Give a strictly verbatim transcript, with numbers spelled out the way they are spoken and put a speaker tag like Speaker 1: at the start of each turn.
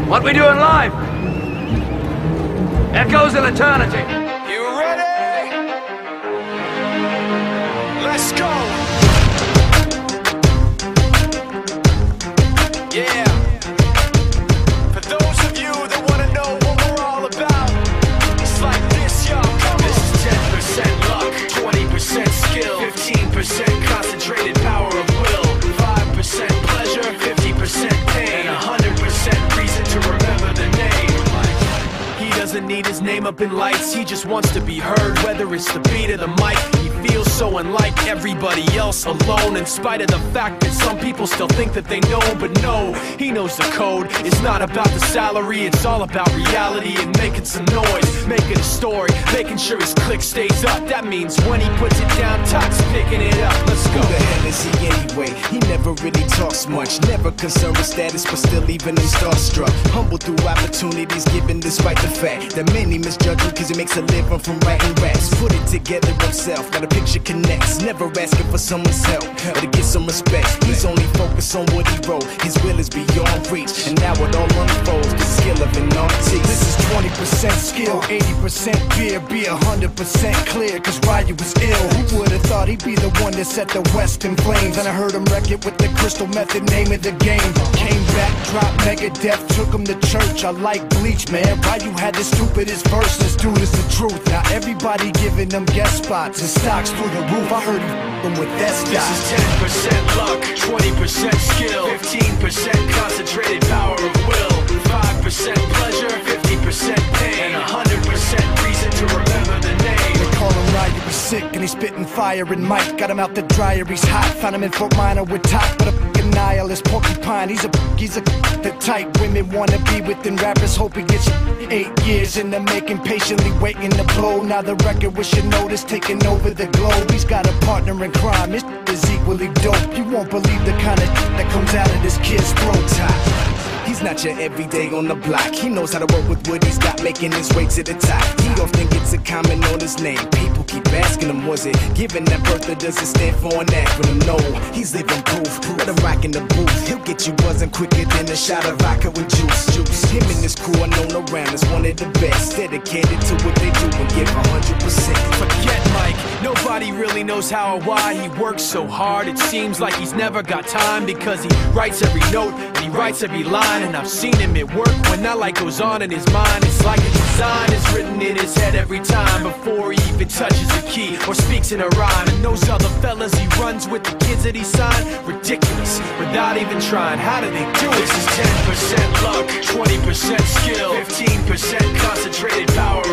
Speaker 1: What we doing live? Echoes in eternity.
Speaker 2: You ready? Let's go. Yeah. For those of you that want to know what we're all about, it's like this, y'all. This is ten percent luck, twenty percent skill, fifteen percent concentrated power of will, five percent pleasure, fifty percent pain, and one hundred percent reason to remember the name. He doesn't need his name up in lights, he just wants to be heard, whether it's the beat or the mic. He feels so unlike everybody else, alone, in spite of the fact that some people still think that they know. But no, he knows the code. It's not about the salary, it's all about reality and making some noise, making a story, making sure his click stays up. That means when he puts it down, Todd's picking it up. Let's go.
Speaker 3: Who the hell is he anyway? He never really talks much, never concerned with status, but still leaving him starstruck. Humble through opportunities given despite the fact that many misjudge him cause he makes a living from writing raps. Put it together himself, got a picture connects, never asking for someone's help or to get some respect. He's only focused on what he wrote, his will is beyond reach, and now it all unfolds, the skill of an artist.
Speaker 4: This is twenty percent skill, eighty percent fear, be one hundred percent clear, cause Ryu was ill. Who would've thought he'd be the one that set the West in flames? And I heard him wreck it with the crystal method, name of the game. Came back, dropped Megadeth, took him to church. I like Bleach, man, Ryu had the stupidest verse, this dude is the truth. Now everybody giving them guest spots and stocks through the roof. I heard he f***ing with that stock.
Speaker 2: This is ten percent luck, twenty percent skill, fifteen percent concentrated power of will, five percent pleasure, fifty percent pain, and one hundred percent reason to remember the name.
Speaker 4: They call him Ryu, he's sick and he's spitting fire and Mike got him out the dryer, he's hot. Found him in Fort Minor with top, but a f***ing nihilist porcupine. He's a he's a the type women wanna be within rappers, hope he gets eight years in the making, patiently waiting to blow. Now the record with your notice taking over the globe. He's got a partner in crime, his is equally dope. You won't believe the kind of that comes out of this kid's throat.
Speaker 3: He's not your everyday on the block. He knows how to work with what he's got, making his way to the top. He often gets a comment on his name. People keep asking him, was it given that birth or does it stand for an acronym? No, he's living proof. Let him rock in the booth. He'll get you buzzing quicker than a shot of vodka with juice. Juice. Him and his crew are known around as one of the best, dedicated to what they do and give one hundred percent.
Speaker 2: Forget Mike, nobody really knows how or why he works so hard. It seems like he's never got time because he writes every note and he writes every line. And I've seen him at work when that light goes on in his mind. It's like a design is written in his head every time before he even touches a key or speaks in a rhyme. And those other fellas he runs with, the kids that he signed, ridiculous, without even trying. How do they do it? This is ten percent luck, twenty percent skill, fifteen percent concentrated power